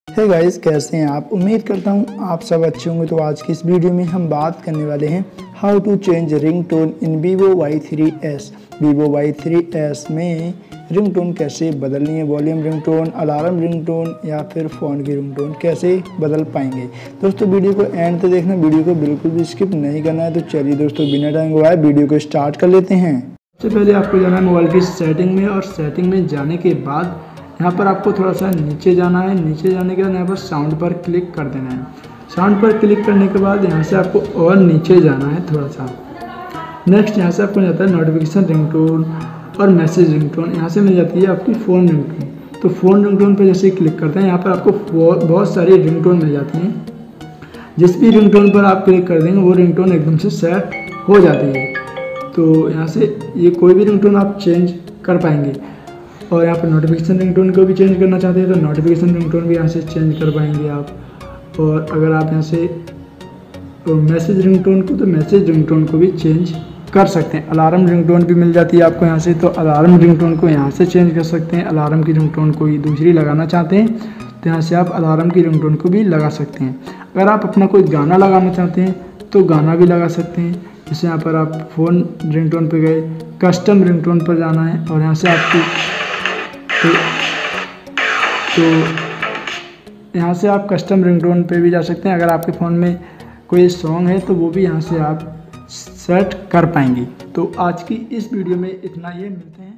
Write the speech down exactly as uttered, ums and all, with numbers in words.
Hey guys, कैसे हैं आप। उम्मीद करता हूँ आप सब अच्छे होंगे। तो आज की इस वीडियो में हम बात करने वाले हैं how to change ringtone in Vivo Y three S. Vivo Y three S में रिंगटोन कैसे बदलनी है, वॉल्यूम रिंगटोन, अलार्म रिंगटोन या फिर फ़ोन की रिंगटोन कैसे बदल पाएंगे। दोस्तों वीडियो को एंड तक देखना, वीडियो को बिल्कुल भी स्किप नहीं करना है। तो चलिए दोस्तों बिना टाइम गवाए वीडियो को स्टार्ट कर लेते हैं। सबसे पहले आपको जाना है मोबाइल की सेटिंग में, और सेटिंग में जाने के बाद यहाँ पर आपको थोड़ा सा नीचे जाना है। नीचे जाने के बाद यहाँ पर साउंड पर क्लिक कर देना है। साउंड पर क्लिक करने के बाद यहाँ से आपको और नीचे जाना है थोड़ा सा। नेक्स्ट यहाँ से आपको जाता है नोटिफिकेशन रिंगटोन और मैसेज रिंगटोन। यहाँ से मिल जाती है आपकी फ़ोन रिंगटोन। तो फ़ोन रिंगटोन पर जैसे क्लिक करते हैं यहाँ पर आपको बहुत सारी रिंगटोन मिल जाती हैं। जिस भी रिंगटोन पर आप क्लिक कर देंगे वो रिंगटोन एकदम से सेट हो जाती है। तो यहाँ से ये कोई भी रिंगटोन आप चेंज कर पाएंगे। और यहाँ पर नोटिफिकेशन रिंगटोन को भी चेंज करना चाहते हैं तो नोटिफिकेशन रिंगटोन भी यहाँ से चेंज कर पाएंगे आप। और अगर आप यहाँ से तो मैसेज रिंगटोन को तो मैसेज रिंगटोन को भी चेंज कर सकते हैं। अलार्म रिंगटोन भी मिल जाती है आपको यहाँ से, तो अलार्म रिंगटोन को यहाँ से चेंज कर सकते हैं। अलार्म की रिंगटोन कोई दूसरी लगाना चाहते हैं तो यहाँ से आप अलार्म की रिंगटोन को भी लगा सकते हैं। अगर आप अपना कोई गाना लगाना चाहते हैं तो गाना भी लगा सकते हैं। जैसे यहाँ पर आप फ़ोन रिंगटोन पर गए, कस्टम रिंगटोन पर जाना है और यहाँ से आपकी तो, तो यहाँ से आप कस्टम रिंगटोन पे भी जा सकते हैं। अगर आपके फ़ोन में कोई सॉन्ग है तो वो भी यहाँ से आप सेट कर पाएंगे। तो आज की इस वीडियो में इतना ही, मिलते हैं।